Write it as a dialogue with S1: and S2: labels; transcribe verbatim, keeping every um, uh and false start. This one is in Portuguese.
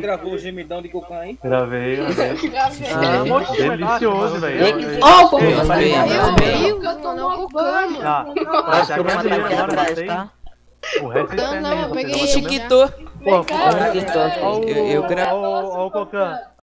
S1: Gravou o gemidão de Gokan aí?
S2: Gravei, gravei.
S3: Ah,
S2: muito delicioso, velho.
S4: Ó, pô,
S3: Eu
S4: eu
S3: falei,
S4: eu
S3: eu
S4: vi, eu tô no cano.
S2: Tá,
S3: Acho que eu vou
S2: agora
S3: matar aqui
S2: agora
S3: atrás,
S2: vocês.
S3: tá?
S2: O resto
S4: Não,
S2: é
S4: não, eu peguei.
S5: Quem chiquitou?
S2: Pô,
S3: Eu- eu-
S2: ó o-
S5: eu gra-
S2: ó o- ó o Cocan.